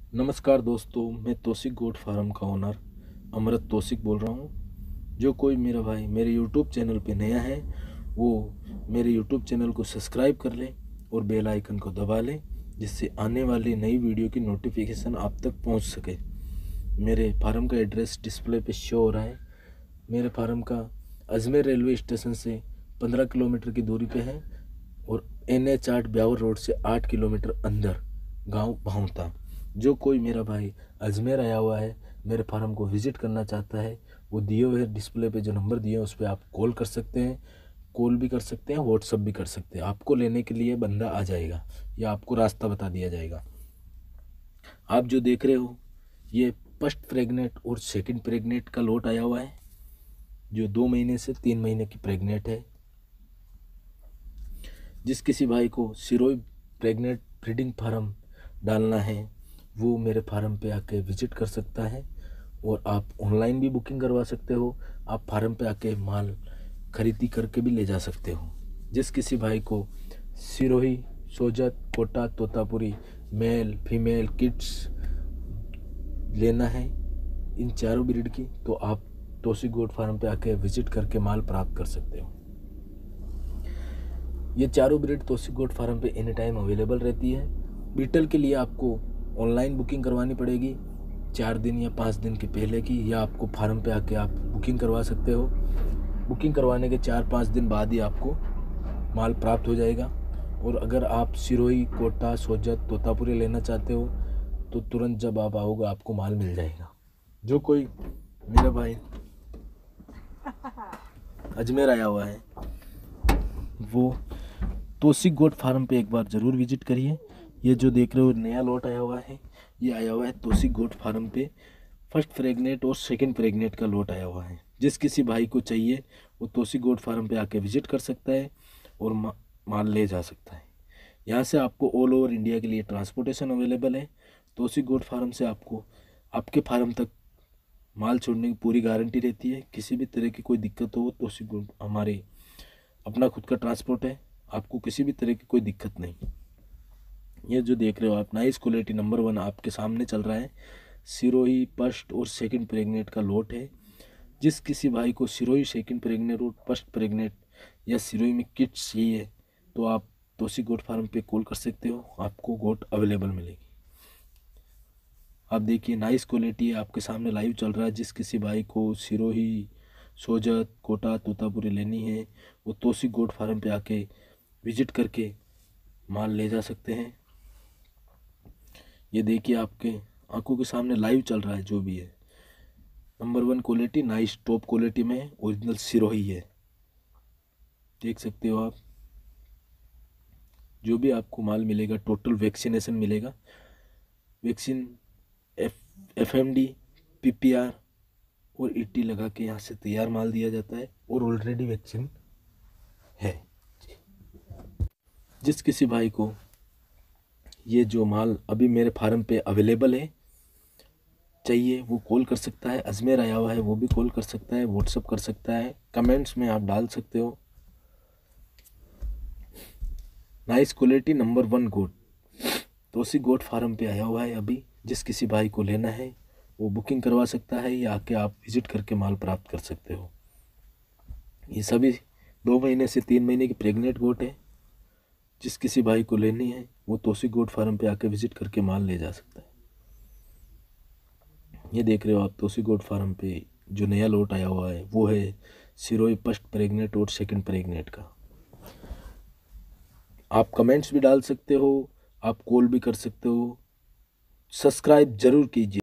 नमस्कार दोस्तों, मैं तौसिक गोट फार्म का ओनर अमृत तौसिक बोल रहा हूँ। जो कोई मेरा भाई मेरे यूट्यूब चैनल पे नया है वो मेरे यूट्यूब चैनल को सब्सक्राइब कर ले और बेल आइकन को दबा ले, जिससे आने वाली नई वीडियो की नोटिफिकेशन आप तक पहुँच सके। मेरे फार्म का एड्रेस डिस्प्ले पे शो हो रहा है। मेरे फार्म का अजमेर रेलवे स्टेशन से 15 किलोमीटर की दूरी पे है और NH 8 ब्यावर रोड से 8 किलोमीटर अंदर गांव भावता। जो कोई मेरा भाई अजमेर आया हुआ है, मेरे फार्म को विजिट करना चाहता है, वो दिए हुए डिस्प्ले पे जो नंबर दिए हैं उस पर आप कॉल कर सकते हैं। कॉल भी कर सकते हैं, व्हाट्सअप भी कर सकते हैं। आपको लेने के लिए बंदा आ जाएगा या आपको रास्ता बता दिया जाएगा। आप जो देख रहे हो ये फर्स्ट प्रेग्नेंट और सेकंड प्रेग्नेंट का लोट आया हुआ है, जो 2 महीने से 3 महीने की प्रेग्नेंट है। जिस किसी भाई को सिरोई प्रेग्नेंट ब्रीडिंग फार्म डालना है वो मेरे फार्म पे आके विजिट कर सकता है, और आप ऑनलाइन भी बुकिंग करवा सकते हो। आप फार्म पे आके माल खरीदी करके भी ले जा सकते हो। जिस किसी भाई को Sirohi, Sojat, Kota, Totapuri, male female kids लेना है इन चारों ब्रीड की, तो आप तौसिक गोट फार्म पे आके विजिट करके माल प्राप्त कर सकते हो। ये चारों ब्रीड तौसिक गोट फार्म पे एनी टाइम अवेलेबल रहती है। बीटल के लिए आपको ऑनलाइन बुकिंग करवानी पड़ेगी 4 दिन या 5 दिन के पहले की, या आपको फार्म पे आके आप बुकिंग करवा सकते हो। बुकिंग करवाने के 4-5 दिन बाद ही आपको माल प्राप्त हो जाएगा। और अगर आप सिरोही, कोटा, सोजत, तोतापुरी लेना चाहते हो तो तुरंत जब आप आओगे आपको माल मिल जाएगा। जो कोई मेरा भाई अजमेर आया हुआ है वो तौसिक गोट फार्म पे एक बार ज़रूर विजिट करिए। ये जो देख रहे हो नया लॉट आया हुआ है, ये आया हुआ है तौसिक गोट फार्म पे। फर्स्ट प्रेग्नेंट और सेकंड प्रेग्नेंट का लॉट आया हुआ है। जिस किसी भाई को चाहिए वो तौसिक गोट फार्म पे आके विजिट कर सकता है और माल ले जा सकता है। यहाँ से आपको ऑल ओवर इंडिया के लिए ट्रांसपोर्टेशन अवेलेबल है। तौसिक गोट फार्म से आपको आपके फार्म तक माल छोड़ने की पूरी गारंटी रहती है। किसी भी तरह की कोई दिक्कत हो तो हमारे अपना खुद का ट्रांसपोर्ट है, आपको किसी भी तरह की कोई दिक्कत नहीं। ये जो देख रहे हो आप नाइस क्वालिटी नंबर 1 आपके सामने चल रहा है। सिरोही फर्स्ट और सेकंड प्रेग्नेंट का लोट है। जिस किसी भाई को सिरोही सेकंड प्रेग्नेंट और फर्स्ट प्रेग्नेंट या सिरोही में किट्स चाहिए तो आप तौसिक गोट फार्म पे कॉल कर सकते हो, आपको गोट अवेलेबल मिलेगी। आप देखिए नाइस क्वालिटी है, आपके सामने लाइव चल रहा है। जिस किसी भाई को सिरोही, सोजत, कोटा, तोतापुरी लेनी है वो तौसिक गोट फार्म पे आके विजिट करके माल ले जा सकते हैं। ये देखिए आपके आंखों के सामने लाइव चल रहा है। जो भी है number 1 quality, nice top quality में ओरिजिनल सिरोही है, देख सकते हो आप। जो भी आपको माल मिलेगा टोटल वैक्सीनेशन मिलेगा। वैक्सीन FMD, PPR और ET लगा के यहाँ से तैयार माल दिया जाता है और ऑलरेडी वैक्सीन है। जिस किसी भाई को ये जो माल अभी मेरे फार्म पे अवेलेबल है चाहिए वो कॉल कर सकता है। अजमेर आया हुआ है वो भी कॉल कर सकता है, व्हाट्सअप कर सकता है, कमेंट्स में आप डाल सकते हो। Nice quality number 1 goat Tausik goat farm पे आया हुआ है अभी। जिस किसी भाई को लेना है वो बुकिंग करवा सकता है या आके आप विजिट करके माल प्राप्त कर सकते हो। ये सभी 2 महीने से 3 महीने की प्रेग्नेंट गोट है। जिस किसी भाई को लेनी है वो तौसिक गोट फार्म पे आके विजिट करके माल ले जा सकता है। ये देख रहे हो आप तौसिक गोट फार्म पे जो नया लोट आया हुआ है वो है सिरोही फर्स्ट प्रेग्नेंट और सेकंड प्रेग्नेंट का। आप कमेंट्स भी डाल सकते हो, आप कॉल भी कर सकते हो। सब्सक्राइब जरूर कीजिए।